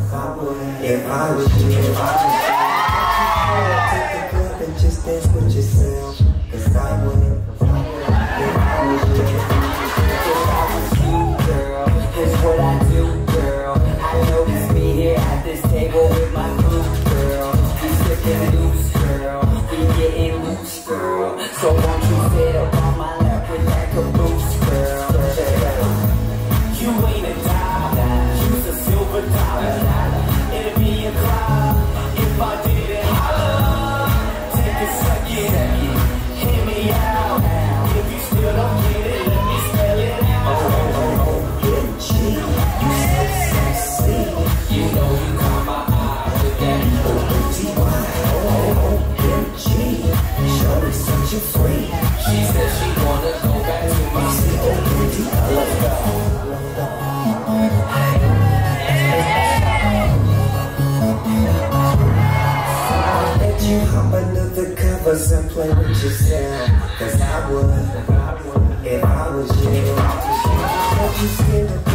If I was you, take the club and just dance with yourself. 'Cause I would. If I was you, girl, here's what I do, girl. I notice me here at this table with my crew, girl. We sipping loose, girl. We getting loose, girl. So won't you sit up on my lap with that caboose, girl? You ain't a dime, you's a silver dollar. It'd be a crime if I didn't holler. Take a second, hear me out. If you still don't get it, let me spell it out. OMG, you so sexy. You know you caught my eye with that O-O-T-Y. OMG, shorty such a freak. She said she wanna go back to my C-O-M-D. Let's go. You hop under the covers and play with yourself. 'Cause I would, if I was you. Let you stand up